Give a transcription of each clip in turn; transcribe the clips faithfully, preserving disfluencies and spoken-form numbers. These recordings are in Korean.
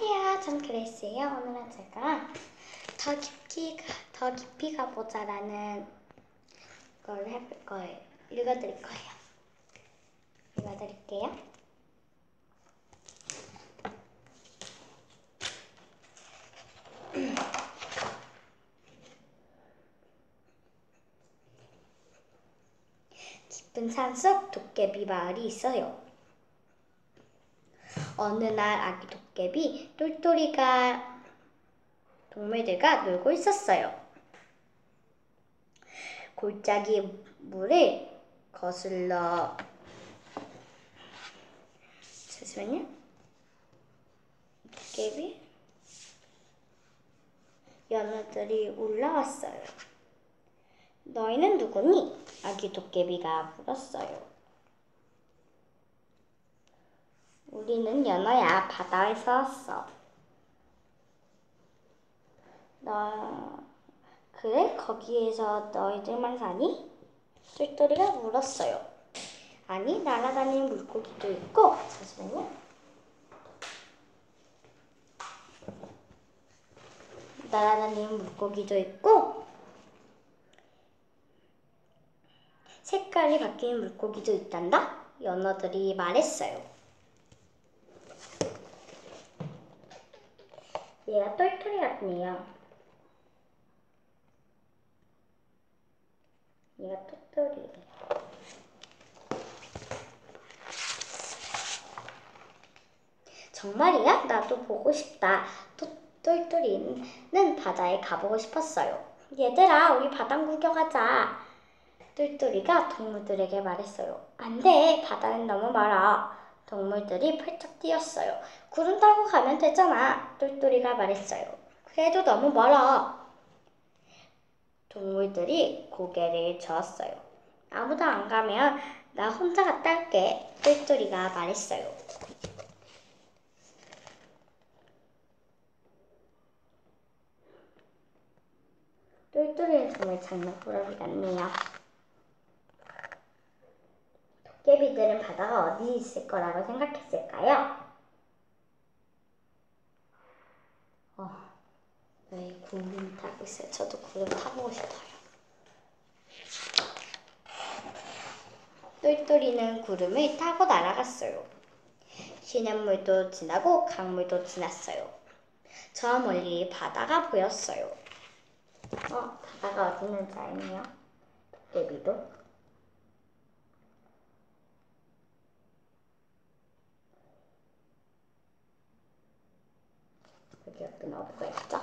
안녕하세요. 전 그레이스예요. 오늘은 제가 더 깊이, 더 깊이 가보자라는 걸 해볼 거예요. 읽어드릴 거예요. 읽어드릴게요. 깊은 산속 도깨비 마을이 있어요. 어느 날 아기 도깨비 똘똘이가 동물들과 놀고 있었어요. 골짜기 물을 거슬러 잠시만요. 도깨비 연어들이 올라왔어요. 너희는 누구니? 아기 도깨비가 물었어요. 우리는 연어야. 바다에서 왔어. 너 그래? 거기에서 너희들만 사니? 똘똘이가 물었어요. 아니, 날아다니는 물고기도 있고. 잠시만요. 날아다니는 물고기도 있고 색깔이 바뀌는 물고기도 있단다. 연어들이 말했어요. 얘가 똘똘이 같네요. 얘가 똘똘이. 정말이야? 나도 보고 싶다. 또, 똘똘이는 바다에 가보고 싶었어요. 얘들아, 우리 바다 구경하자. 똘똘이가 동물들에게 말했어요. 안 돼, 바다는 너무 멀어. 동물들이 펄쩍 뛰었어요. 구름 타고 가면 되잖아. 똘똘이가 말했어요. 그래도 너무 멀어. 동물들이 고개를 저었어요. 아무도 안 가면 나 혼자 갔다 올게. 똘똘이가 말했어요. 똘똘이는 정말 장난꾸러기 같네요. 도깨비들은 바다가 어디 있을 거라고 생각했을까요? 어, 네, 구름 타고 있어요. 저도 구름 타보고 싶어요. 똘똘이는 구름을 타고 날아갔어요. 시냇물도 지나고 강물도 지났어요. 저 멀리 바다가 보였어요. 어, 바다가 어디 있는지 알네요. 도깨비도. 여기 옆에 어디가 있죠?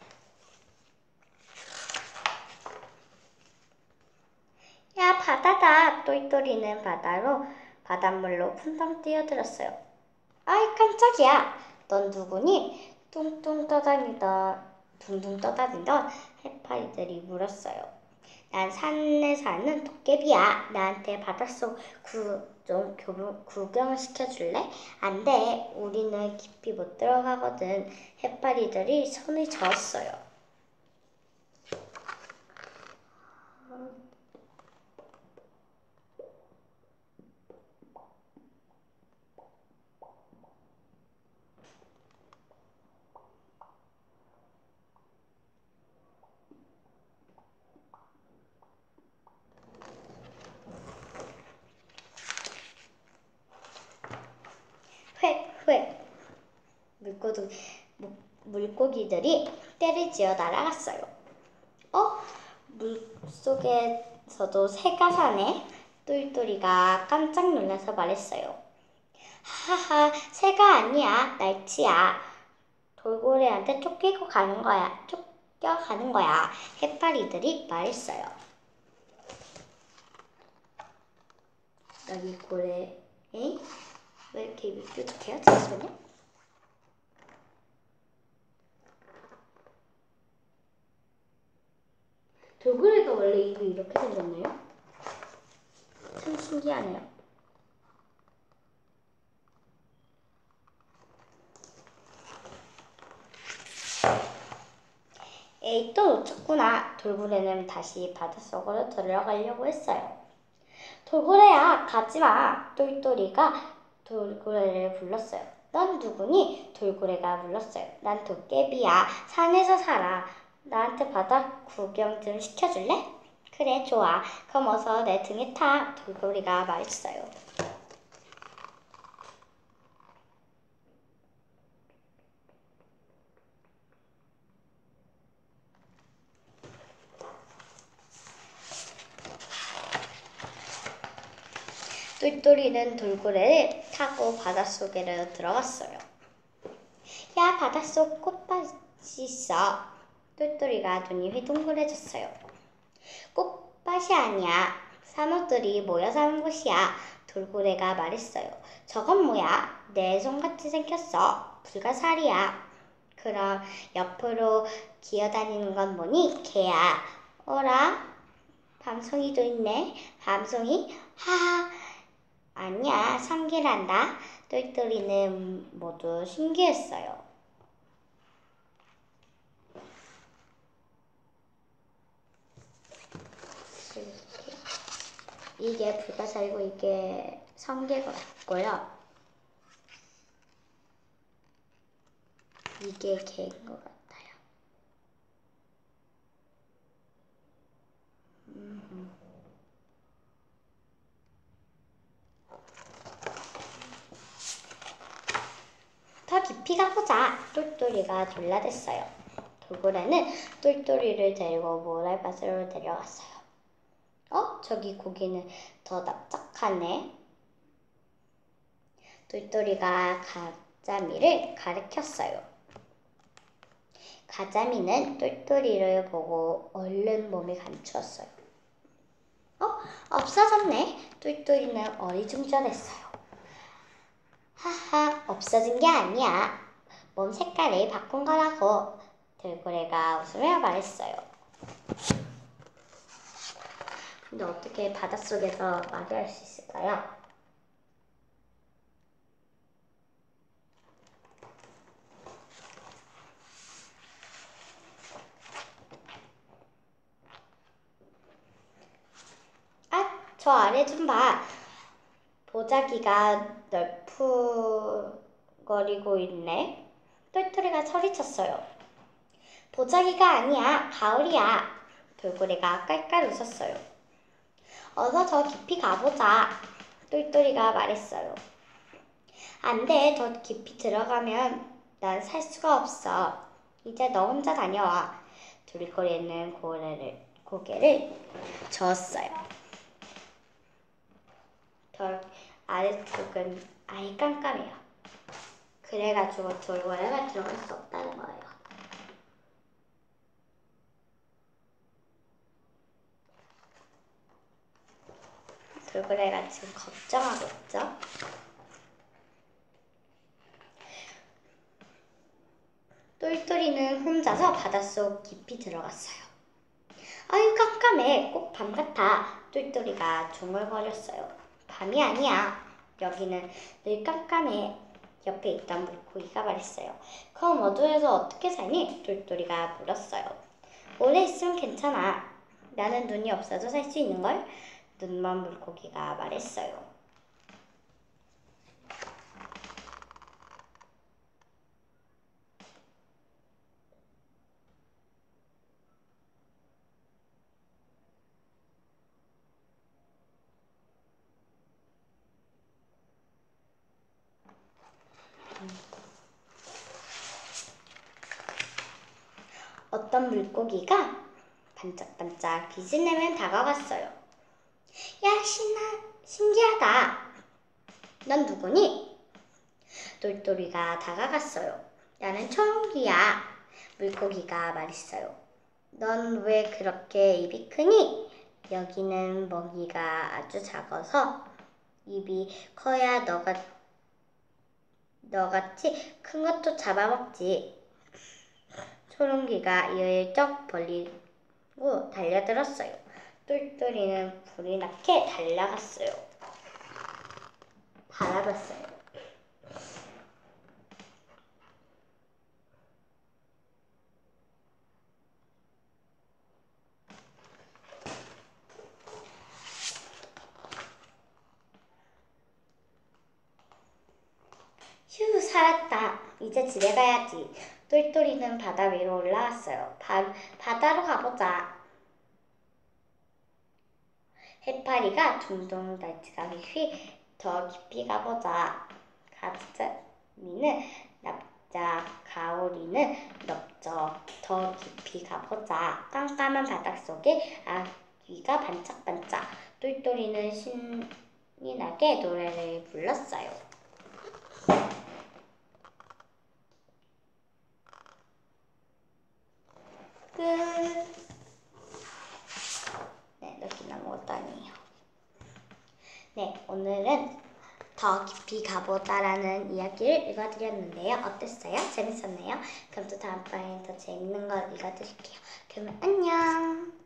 야, 바다다. 똘똘이는 바다로 바닷물로 쿵덩 뛰어들었어요. 아이, 깜짝이야. 넌 누구니? 뚱뚱 떠다니던 둥둥 떠다니던 해파리들이 물었어요. 난 산에 사는 도깨비야. 나한테 바닷속 구, 좀 구경시켜줄래? 안 돼. 우리는 깊이 못 들어가거든. 해파리들이 손을 저었어요. 획획 물고기, 물고기들이 떼를 지어 날아갔어요. 어? 물속에서도 새가 사네? 똘똘이가 깜짝 놀라서 말했어요. 하하하, 새가 아니야. 날치야. 돌고래한테 쫓기고 가는 거야. 쫓겨가는 거야. 해파리들이 말했어요. 여기 고래, 에? 왜 이렇게 뾰족해요? 잠시만요. 돌고래가 원래 입이 이렇게 생겼나요? 참 신기하네요. 에이, 또 놓쳤구나. 돌고래는 다시 바닷속으로 들어가려고 했어요. 돌고래야, 가지마. 똘똘이가 돌고래를 불렀어요. 넌 누구니? 돌고래가 물었어요. 난 도깨비야. 산에서 살아. 나한테 바다 구경 좀 시켜줄래? 그래, 좋아. 그럼 어서 내 등에 타. 돌고래가 말했어요. 똘똘이는 돌고래를 타고 바닷속으로 들어갔어요. 야, 바닷속 꽃밭이 있어. 똘똘이가 눈이 휘둥그레졌어요. 꽃밭이 아니야. 산호들이 모여 사는 곳이야. 돌고래가 말했어요. 저건 뭐야? 내 손같이 생겼어. 불가사리야. 그럼 옆으로 기어다니는 건 뭐니? 개야. 어라? 밤송이도 있네. 밤송이? 하하. 아니야, 성게란다. 똘똘이는 모두 신기했어요. 이게 불가사리고 이게 성게가 같고요. 이게 개인 것 같아요. 음. 더 깊이 가보자. 똘똘이가 졸라댔어요. 돌고래는 똘똘이를 데리고 모래밭으로 데려갔어요. 어? 저기 고기는 더 납작하네. 똘똘이가 가자미를 가리켰어요. 가자미는 똘똘이를 보고 얼른 몸에 감추었어요. 어? 없어졌네. 똘똘이는 어리둥절했어요. 하하, 없어진 게 아니야. 몸 색깔을 바꾼 거라고. 돌고래가 웃으며 말했어요. 근데 어떻게 바닷속에서 말을 할 수 있을까요? 아, 저 아래 좀 봐. 보자기가 널프거리고 있네. 똘똘이가 소리쳤어요. 보자기가 아니야, 가을이야. 돌고래가 깔깔 웃었어요. 어서 더 깊이 가보자. 똘똘이가 말했어요. 안 돼, 더 깊이 들어가면 난 살 수가 없어. 이제 너 혼자 다녀와. 돌고래는 고래를, 고개를 저었어요. 덜 아래쪽은 아예 깜깜해요. 그래가지고 돌고래가 들어갈 수 없다는 거예요. 돌고래가 지금 걱정하고 있죠? 똘똘이는 혼자서 바닷속 깊이 들어갔어요. 아유, 깜깜해. 꼭 밤 같아. 똘똘이가 중얼거렸어요. 밤이 아니야. 여기는 늘 깜깜해. 옆에 있던 물고기가 말했어요. 그럼 어두워서 어떻게 사니? 똘똘이가 물었어요. 오래 있으면 괜찮아. 나는 눈이 없어도 살 수 있는걸? 눈먼 물고기가 말했어요. 어떤 물고기가 반짝반짝 빛을 내며 다가갔어요. 야, 신나, 신기하다. 넌 누구니? 똘똘이가 다가갔어요. 나는 초롱이야. 물고기가 말했어요. 넌 왜 그렇게 입이 크니? 여기는 먹이가 아주 작아서 입이 커야 너가, 너같이 큰 것도 잡아먹지. 초롱이가 이를 쩍 벌리고 달려들었어요. 똘똘이는 불이 나게 달려갔어요. 바라봤어요. 휴, 잘했다. 이제 집에 가야지. 똘똘이는 바다 위로 올라왔어요. 바, 바다로 가보자. 해파리가 둥둥 날치가 휘 더 깊이 가보자. 가자미는 납작, 가오리는 넓적 더 깊이 가보자. 깜깜한 바닷속에 아귀가 반짝반짝. 똘똘이는 신이 나게 노래를 불렀어요. 끝. 네, 이렇게 아무것도 아니에요. 네, 오늘은 더 깊이 가보자라는 이야기를 읽어드렸는데요. 어땠어요? 재밌었나요? 그럼 또 다음번에 더 재밌는 걸 읽어드릴게요. 그러면 안녕!